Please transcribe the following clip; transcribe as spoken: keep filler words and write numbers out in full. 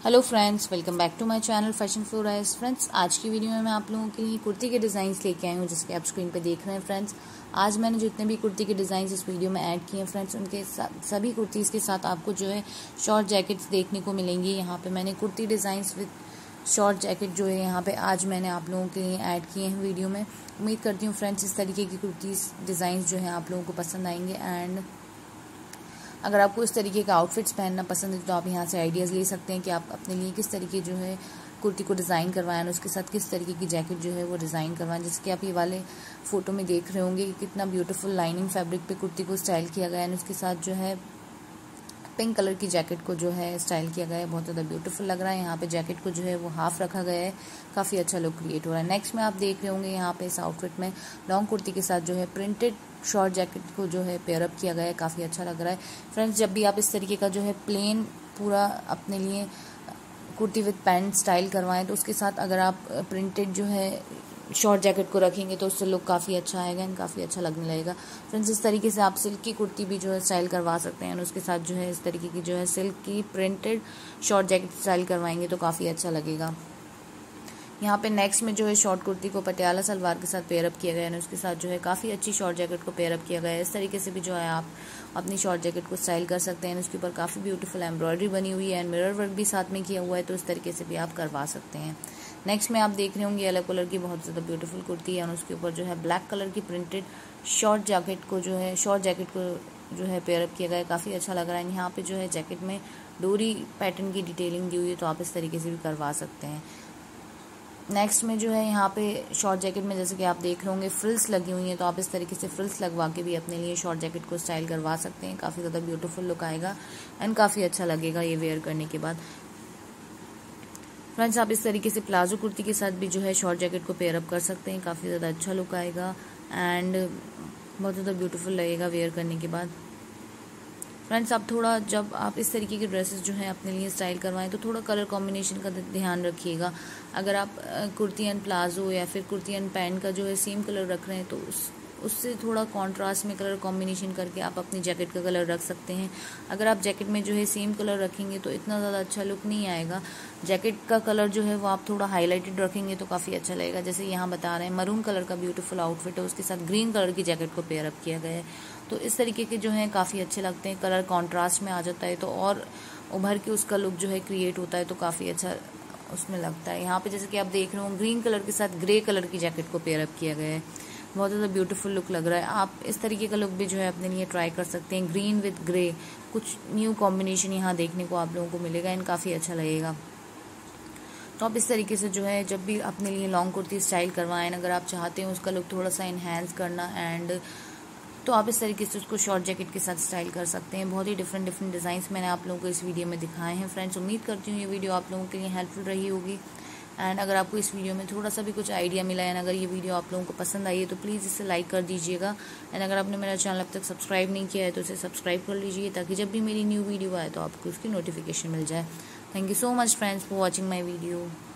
Hello friends, welcome back to my channel fashion floor eyes. Friends, आज की video में मैं आप लोगों के लिए कुर्ती के डिज़ाइंस लेके आई हूँ, जिसके आप स्क्रीन पे देख रहे हैं। फ्रेंड्स, आज मैंने जितने भी कुर्ती के डिज़ाइंस इस वीडियो में ऐड किए हैं फ्रेंड्स, उनके सभी कुर्तीज़ के साथ आपको जो है शॉर्ट जैकेट्स देखने को मिलेंगी। यहाँ पे मैंने kurti designs with short jacket जो है यहाँ पे आज मैंने आप लोगों के लिए ऐड किए हैं वीडियो में। उम्मीद करती हूँ फ्रेंड्स इस तरीके की कुर्तीज़ डिज़ाइंस जो है आप लोगों को पसंद आएंगे। एंड अगर आपको इस तरीके का आउटफिट्स पहनना पसंद है तो आप यहाँ से आइडियाज़ ले सकते हैं कि आप अपने लिए किस तरीके जो है कुर्ती को डिज़ाइन करवाएं और उसके साथ किस तरीके की जैकेट जो है वो डिज़ाइन करवाएं। जैसे कि आप ये वाले फ़ोटो में देख रहे होंगे कि कितना ब्यूटीफुल लाइनिंग फैब्रिक पे कुर्ती को स्टाइल किया गया है। उसके साथ जो है पिंक कलर की जैकेट को जो है स्टाइल किया गया है, बहुत ज़्यादा ब्यूटीफुल लग रहा है। यहाँ पे जैकेट को जो है वो हाफ रखा गया है, काफ़ी अच्छा लुक क्रिएट हो रहा है। नेक्स्ट में आप देख रहे होंगे यहाँ पे इस आउटफिट में लॉन्ग कुर्ती के साथ जो है प्रिंटेड शॉर्ट जैकेट को जो है पेयरअप किया गया है, काफ़ी अच्छा लग रहा है। फ्रेंड्स, जब भी आप इस तरीके का जो है प्लेन पूरा अपने लिए कुर्ती विद पैंट स्टाइल करवाएं तो उसके साथ अगर आप प्रिंटेड जो है शॉर्ट जैकेट को रखेंगे तो उससे लुक काफ़ी अच्छा आएगा एंड काफ़ी अच्छा लगने लगेगा। फ्रेंड्स, इस तरीके से आप सिल्क की कुर्ती भी जो है स्टाइल करवा सकते हैं और उसके साथ जो है इस तरीके की जो है सिल्क की प्रिंटेड शॉर्ट जैकेट स्टाइल करवाएंगे तो काफ़ी अच्छा लगेगा। यहाँ पे नेक्स्ट में जो है शॉर्ट कुर्ती को पटियाला सलवार के साथ पेयरअप किया गया है, उसके साथ जो है काफ़ी अच्छी शॉर्ट जैकेट को पेयरअप किया गया है। इस तरीके से भी जो है आप अपनी शॉर्ट जैकेट को स्टाइल कर सकते हैं। उसके ऊपर काफ़ी ब्यूटीफुल एम्ब्रॉयडरी बनी हुई है एंड मिरर वर्क भी साथ में किया हुआ है, तो इस तरीके से भी आप करवा सकते हैं। नेक्स्ट में आप देख रहे होंगे येलो कलर की बहुत ज़्यादा ब्यूटीफुल कुर्ती है और उसके ऊपर जो है ब्लैक कलर की प्रिंटेड शॉर्ट जैकेट को जो है शॉर्ट जैकेट को जो है पेयरअप किया गया है, काफ़ी अच्छा लग रहा है। यहाँ पे जो है जैकेट में डोरी पैटर्न की डिटेलिंग दी हुई है, तो आप इस तरीके से भी करवा सकते हैं। नेक्स्ट में जो है यहाँ पे शॉर्ट जैकेट में जैसे कि आप देख रहे होंगे फ्रिल्स लगी हुई हैं, तो आप इस तरीके से फ्रिल्स लगवा के भी अपने लिए शॉर्ट जैकेट को स्टाइल करवा सकते हैं। काफ़ी ज़्यादा ब्यूटीफुल लुक आएगा एंड काफ़ी अच्छा लगेगा ये वेयर करने के बाद। फ्रेंड्स, आप इस तरीके से प्लाजो कुर्ती के साथ भी जो है शॉर्ट जैकेट को पेयरअप कर सकते हैं, काफ़ी ज़्यादा अच्छा लुक आएगा एंड बहुत ज़्यादा ब्यूटीफुल लगेगा वेयर करने के बाद। फ्रेंड्स, आप थोड़ा जब आप इस तरीके की ड्रेसेस जो है अपने लिए स्टाइल करवाएं तो थोड़ा कलर कॉम्बिनेशन का ध्यान रखिएगा। अगर आप कुर्ती एंड प्लाजो या फिर कुर्ती एंड पैंट का जो है सेम कलर रख रहे हैं तो उस उससे थोड़ा कॉन्ट्रास्ट में कलर कॉम्बिनेशन करके आप अपनी जैकेट का कलर रख सकते हैं। अगर आप जैकेट में जो है सेम कलर रखेंगे तो इतना ज़्यादा अच्छा लुक नहीं आएगा। जैकेट का कलर जो है वो आप थोड़ा हाईलाइटेड रखेंगे तो काफ़ी अच्छा लगेगा। जैसे यहाँ बता रहे हैं मरून कलर का ब्यूटीफुल आउटफिट है, उसके साथ ग्रीन कलर की जैकेट को पेयरअप किया गया है, तो इस तरीके के जो हैं काफ़ी अच्छे लगते हैं। कलर कॉन्ट्रास्ट में आ जाता है तो और उभर के उसका लुक जो है क्रिएट होता है, तो काफ़ी अच्छा उसमें लगता है। यहाँ पे जैसे कि आप देख रहे हो ग्रीन कलर के साथ ग्रे कलर की जैकेट को पेयरअप किया गया है, बहुत ज़्यादा ब्यूटीफुल लुक लग रहा है। आप इस तरीके का लुक भी जो है अपने लिए ट्राई कर सकते हैं। ग्रीन विद ग्रे कुछ न्यू कॉम्बिनेशन यहाँ देखने को आप लोगों को मिलेगा एंड काफ़ी अच्छा लगेगा। तो आप इस तरीके से जो है जब भी अपने लिए लॉन्ग कुर्ती स्टाइल करवाएं, अगर आप चाहते हैं उसका लुक थोड़ा सा इन्हेंस करना एंड तो आप इस तरीके से उसको शॉर्ट जैकेट के साथ स्टाइल कर सकते हैं। बहुत ही डिफरेंट डिफरेंट डिज़ाइंस मैंने आप लोगों को इस वीडियो में दिखाए हैं। फ्रेंड्स, उम्मीद करती हूँ ये वीडियो आप लोगों के लिए हेल्पफुल रही होगी एंड अगर आपको इस वीडियो में थोड़ा सा भी कुछ आइडिया मिला है, अगर ये वीडियो आप लोगों को पसंद आई है तो प्लीज़ इसे लाइक कर दीजिएगा एंड अगर आपने मेरा चैनल अब तक सब्सक्राइब नहीं किया है तो इसे सब्सक्राइब कर लीजिए, ताकि जब भी मेरी न्यू वीडियो आए तो आपको उसकी नोटिफिकेशन मिल जाए। Thank you so much friends for watching my video.